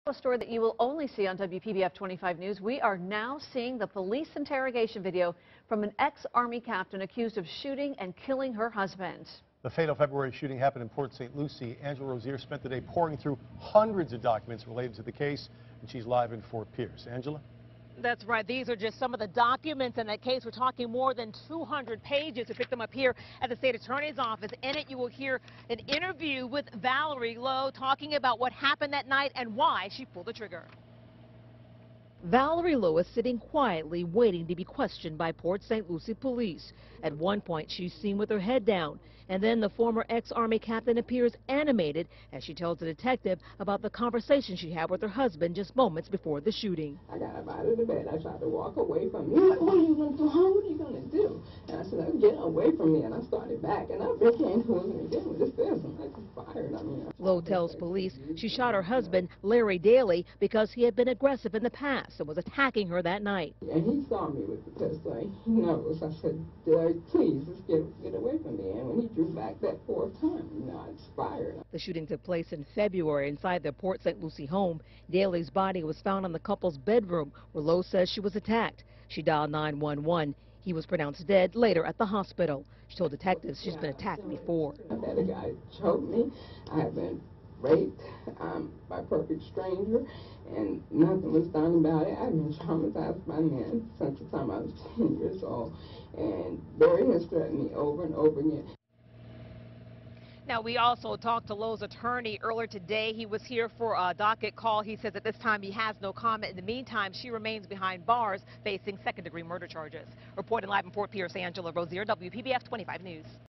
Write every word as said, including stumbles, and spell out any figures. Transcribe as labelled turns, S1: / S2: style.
S1: A story that you will only see on W P B F twenty-five News. We are now seeing the police interrogation video from an ex-Army captain accused of shooting and killing her husband.
S2: The fatal February shooting happened in Port Saint Lucie. Angela Rozier spent the day pouring through hundreds of documents related to the case, and she's live in Fort Pierce. Angela?
S3: That's right. These are just some of the documents in that case. We're talking more than two hundred pages. We picked them up here at the state attorney's office. In it, you will hear an interview with Valerie Lowe talking about what happened that night and why she pulled the trigger.
S4: Valerie Lowe is sitting quietly waiting to be questioned by Port Saint Lucie police. At one point, she's seen with her head down, and then the former ex-Army captain appears animated as she tells the detective about the conversation she had with her husband just moments before the shooting.
S5: I got up out of the bed. I tried to walk away from him. What are you going to do? Huh? What are you going to do? And I said, oh, get away from me. And I started back, and I became who was going to do this. This and I just fired. I mean,
S4: Lowe tells police she shot her husband, Larry Daly, because he had been aggressive in the past and was attacking her that night.
S5: And he saw me with the pistol. He knows. I said, please, just get, get away from me. And when he drew back that fourth time, you know, I just fired.
S4: The shooting took place in February inside their Port Saint Lucie home. Daly's body was found in the couple's bedroom, where Lowe says she was attacked. She dialed nine one one. He was pronounced dead later at the hospital. She told detectives she's been attacked before.
S5: I had a guy choke me. I have been raped um, by a perfect stranger, and nothing was done about it. I've been traumatized by men since the time I was ten years old, and Barry has threatened me over and over again.
S3: Now, we also talked to Lowe's attorney earlier today. He was here for a docket call. He says at this time he has no comment. In the meantime, she remains behind bars facing second-degree murder charges. Reporting live in Fort Pierce, Angela Rozier, W P B F twenty-five News.